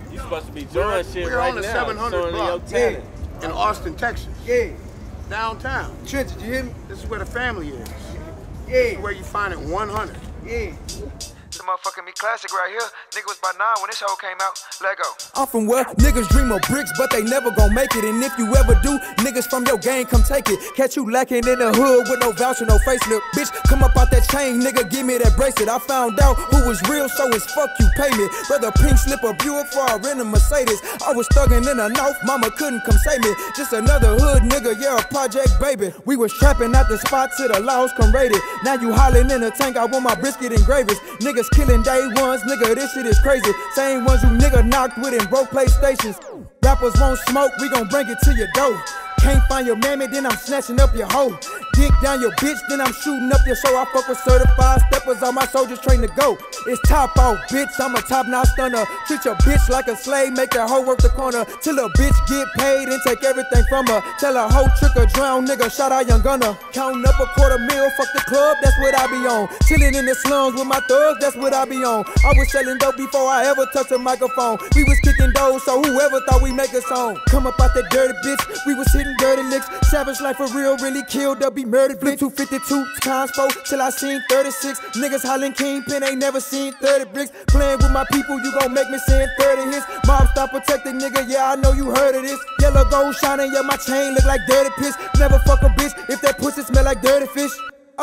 You supposed to be doing shit we're right on the now. 700 block in Austin, Texas. Yeah. Downtown. Trench, did you hear me? This is where the family is. Yeah. This is where you find it 100. Yeah. This motherfucking me classic right here. Nigga was by 9 when this hoe came out. Let go. I'm from where niggas dream of bricks, but they never gon' make it. And if you ever do, niggas from your gang come take it. Catch you lacking in the hood with no voucher, no facelift. Bitch, come up out that chain, nigga, give me that bracelet. I found out who was real, so it's fuck you, pay me. Whether pink slip or Buick for a rent a Mercedes. I was thugging in the north, mama couldn't come save me. Just another hood nigga, yeah, a project baby. We was trapping at the spot till the laws come raided. Now you hollering in the tank, I want my brisket and gravies. Niggas killing day ones, nigga, this shit is crazy. Same ones you nigga knocked with and broke PlayStations. Rappers won't smoke, we gon' bring it to your door. Can't find your mammy, then I'm snatching up your hoe. Dick down your bitch, then I'm shooting up your show. I fuck with certified steppers, all my soldiers trained to go. It's top off, bitch, I'm a top-notch stunner. Treat your bitch like a slave, make that hoe work the corner. Till a bitch get paid and take everything from her. Tell a hoe trick or drown, nigga, shout out Young Gunner. Counting up $250,000, fuck the club, that's what I be on. Chilling in the slums with my thugs, that's what I be on. I was selling dope before I ever touched a microphone. We was kicking doors, so whoever thought we make a song. Come up out that dirty bitch, we was hitting dirty licks. Savage life for real, really killed, they'll be murdered. Flip 252 times 4 till I seen 36. Niggas hollering Kingpin, ain't never seen 30 bricks. Playing with my people, you gon' make me send 30 hits. Mob stop protected, nigga, yeah, I know you heard of this. Yellow gold shining, yeah, my chain look like dirty piss. Never fuck a bitch if that pussy smell like dirty fish.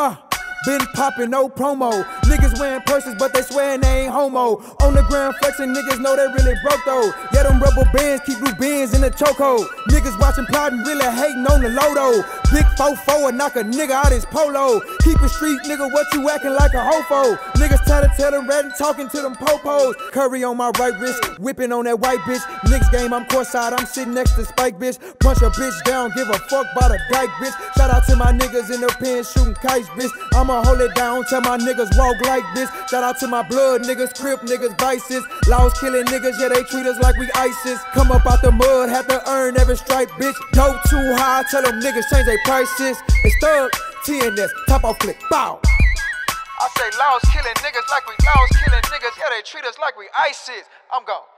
Been poppin', no promo. Niggas wearing purses, but they swearin' they ain't homo. On the ground flexin', niggas know they really broke though. Yeah, them rubber bands keep blue bins in the chokehold. Niggas watchin' plottin', really hatin' on the lodo. Big 4-4 and knock a nigga out his polo. Keep it street, nigga, what you actin' like a hofo? Niggas tattletale rattin', talkin' to them popos. Curry on my right wrist, whippin' on that white bitch. Niggas game, I'm courtside, I'm sitting next to Spike, bitch. Punch a bitch down, give a fuck by the dyke, bitch. Shout out to my niggas in the pen shootin' kites, bitch. I'ma hold it down, tell my niggas walk like this. Shout out to my blood niggas, Crip niggas, Vices. Laws killing niggas, yeah, they treat us like we ISIS. Come up out the mud, have to earn every stripe, bitch. Dope too high, tell them niggas change their prices. It's Thug, TNS, top off click, bow. I say laws killing niggas like we laws killing niggas. Yeah, they treat us like we ISIS. I'm gone.